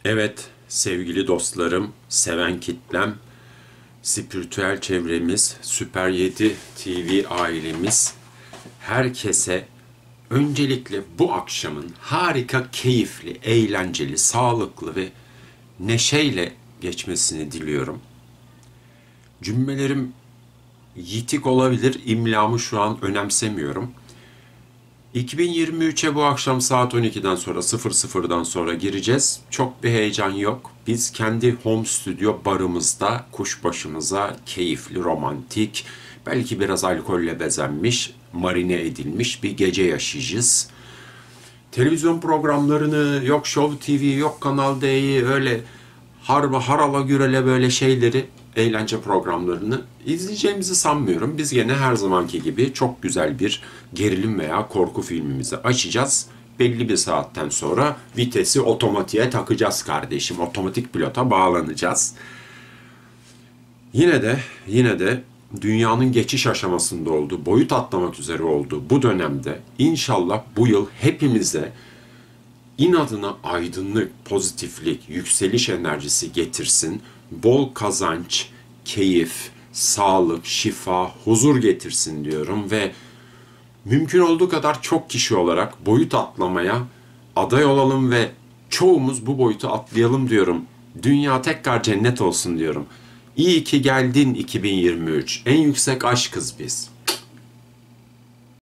Evet, sevgili dostlarım, seven kitlem, spiritüel çevremiz, Süper 7 TV ailemiz, herkese öncelikle bu akşamın harika, keyifli, eğlenceli, sağlıklı ve neşeyle geçmesini diliyorum. Cümlelerim yitik olabilir, imlamı şu an önemsemiyorum. 2023'e bu akşam saat 12'den sonra 00'dan sonra gireceğiz. Çok bir heyecan yok. Biz kendi home stüdyo barımızda kuşbaşımıza keyifli, romantik, belki biraz alkolle bezenmiş, marine edilmiş bir gece yaşayacağız. Televizyon programlarını, yok Show TV, yok Kanal D'yi, öyle harala gürele böyle şeyleri, eğlence programlarını izleyeceğimizi sanmıyorum. Biz gene her zamanki gibi çok güzel bir gerilim veya korku filmimizi açacağız. Belli bir saatten sonra vitesi otomatiğe takacağız kardeşim. Otomatik pilota bağlanacağız. Yine de dünyanın geçiş aşamasında olduğu, boyut atlamak üzere olduğu bu dönemde inşallah bu yıl hepimize inadına aydınlık, pozitiflik, yükseliş enerjisi getirsin, bol kazanç, keyif, sağlık, şifa, huzur getirsin diyorum ve mümkün olduğu kadar çok kişi olarak boyut atlamaya aday olalım ve çoğumuz bu boyutu atlayalım diyorum. Dünya tekrar cennet olsun diyorum. İyi ki geldin 2023. En yüksek aşkız biz.